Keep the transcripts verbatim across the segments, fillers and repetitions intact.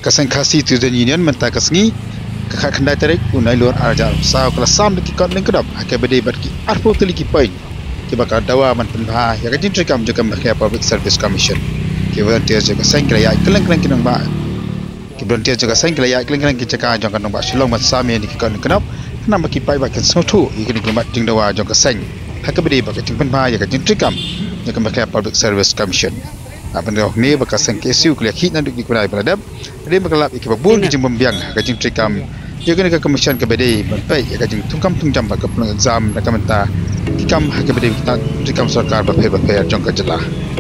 Kasang Khasi Student Union mentah kasngi kakak kendai tarik unai luar arja sao kelas sam deki kot ning kedap akai bede bat ki arpo tuli ki point ki bakal dawa man penha ya ka jintrikam juga Malaysia Public Service Commission ki volunteer juga sang kelaya keleng-keleng kinang ba ki volunteer juga sang kelaya keleng-keleng ki caka jong kanong ba silong mat sami deki kot ning kedap nam ki pai ba kan sotu ikini ki mat jing dawa jong ka sang akai bede ba ka jing penha ya ka jintrikam juga Malaysia Public Service Commission apa dah ni bakal sang kesu kuliah hit nanti di kuliah beladab dia bakal lap ikut bubul di jembem biang kajing trikam dia kena ke komision ke bedai berpai kajing tungkam tungjam bakal pelang exam nak mentah kikam ke bedai kita trikam sarkar berpai berpai jong kejelah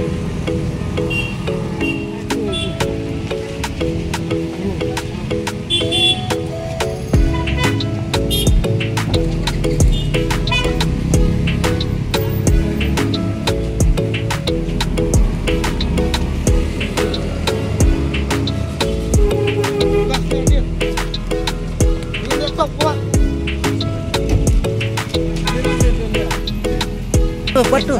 Buat tu.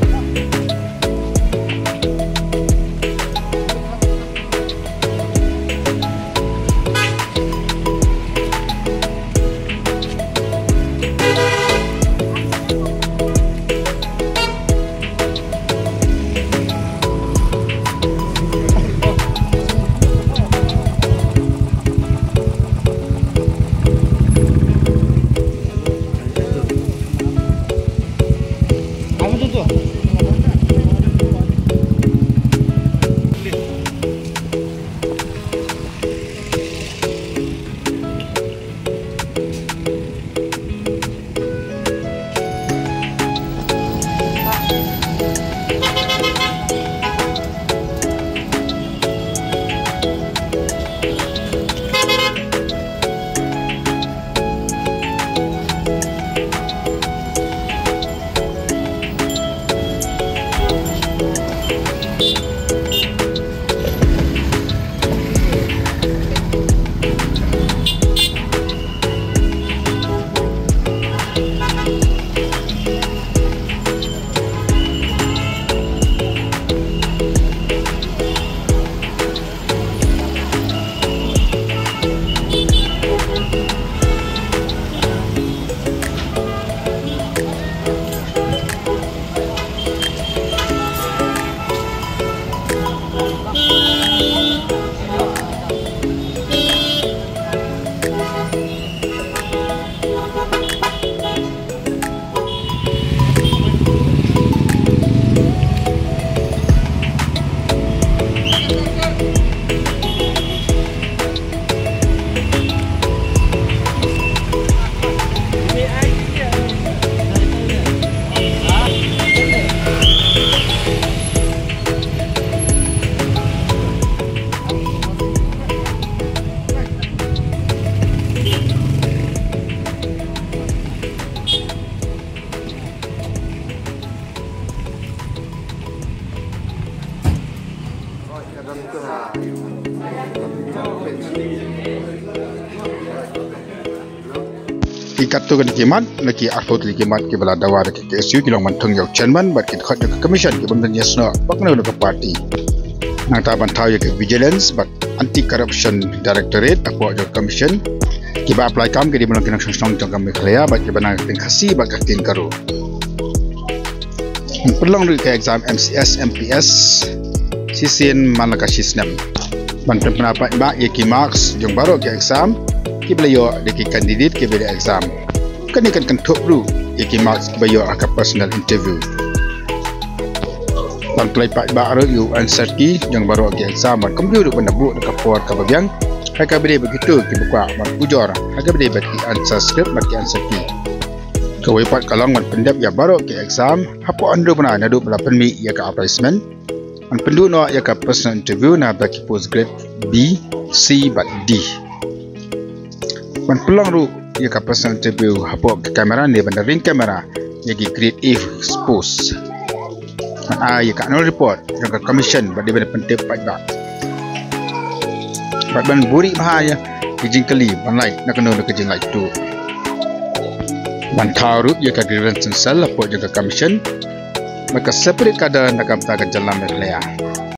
Ikat tu kan kimat, lagi arfot lagi kimat ke bela dawa ke K S U kilong mantung yau chairman, bat kita khot ke commission ke benda nyesno, bak na ke parti. Nang taban tahu ya ke vigilance, bat anti corruption directorate, aku ada commission. Kita apply kam ke di mana kena song jong kami kerja, bat kita nak ting khasi, bat katin karu. Perlong ke exam M C S, M P S, sisian mana kasih senam. Bantu pendapat bak ya ki marks jong baru ke exam. Ki belayo deki kandidat ke beda exam kan ikan kentuk ru ki marks ki bayo aka personal interview ban play pak baru you answer ki yang baru ke exam ban komputer benda bu dekat for ka babiang haka beda begitu ki buka ban ujor haka beda bagi answer script bagi answer ki ke wepat kalong ban pendap ya baru ke exam hapo ando bana nadu belapan mi ya ka placement an pendu no ya ka personal interview na bagi postgrad B C bat D Pan pelang ru ia ka personal interview hapo ke kamera ni benda ring kamera yagi grade A expose. Ah ia ka no report jang ka commission bade benda penting pai ba. Bat ban buri bahaya kijing kali ban lai nak kena nak kijing lai tu. Ban tharu ia ka grievance cell hapo jang ka commission maka separate kada nak am ta ka jalan melaya.